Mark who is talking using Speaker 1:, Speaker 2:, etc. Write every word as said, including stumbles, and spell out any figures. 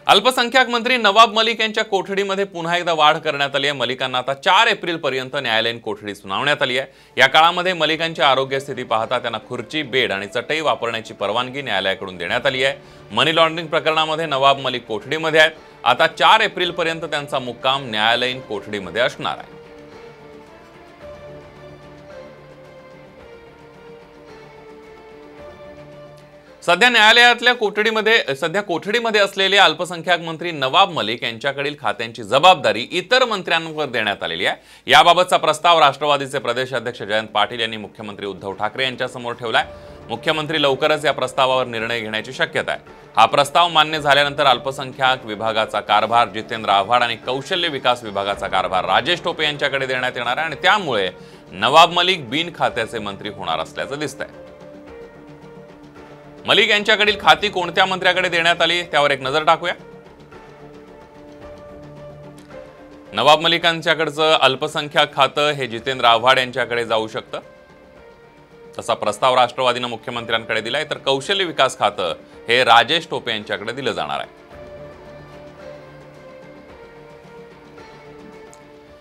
Speaker 1: अल्पसंख्याक मंत्री नवाब मलिक यांच्या कोठडीमध्ये पुन्हा एकदा वाढ करण्यात आली आहे। मलिकांना आता चार एप्रिल पर्यंत न्यायालयीन कोठडी सुनावण्यात आली आहे। या काळामध्ये मलिकांची आरोग्य स्थिती पाहता त्यांना खुर्ची, बेड आणि चटई वापरण्याची परवानगी न्यायालयाकडून देण्यात आली आहे। मनी लॉन्ड्रिंग प्रकरणामध्ये नवाब मलिक कोठडीमध्ये आहेत। आता चार एप्रिल पर्यंत त्यांचा मुक्काम न्यायालयीन कोठडीमध्ये असणार आहे। सध्या न्यायालयातल्या कोठडीमध्ये सध्या कोठडीमध्ये असलेले अल्पसंख्याक मंत्री नवाब मलिक यांच्याकडील खात्यांची जबाबदारी इतर मंत्र्यांवर देण्यात आलेली आहे। याबाबतचा प्रस्ताव राष्ट्रवादीचे प्रदेश अध्यक्ष जयंत पाटील यांनी मुख्यमंत्री उद्धव ठाकरे यांच्या समोर ठेवलाय। मुख्यमंत्री लवकरच या प्रस्तावावर निर्णय घेण्याची शक्यता आहे। हा प्रस्ताव मान्य झाल्यानंतर अल्पसंख्याक विभागाचा कारभार जितेंद्र आव्हाड आणि कौशल्य विकास विभागाचा कारभार राजेश टोपे यांच्याकडे देण्यात येणार आहे आणि त्यामुळे नवाब मलिक बिन खात्याचे मंत्री होणार असल्याचं दिसतंय। मलिक यांच्याकडील खाती कोणत्या मंत्र्याकडे देण्यात आली त्यावर एक नजर टाकूया। नवाब मलिकांच्याकडचं अल्पसंख्याक खातं हे जितेंद्र आव्हाड यांच्याकडे जाऊ शकतं, तसा प्रस्ताव राष्ट्रवादीनं मुख्यमंत्र्यांकडे दिलाय। तर कौशल्य विकास खातं हे राजेश टोपे यांच्याकडे दिलं जाणार आहे।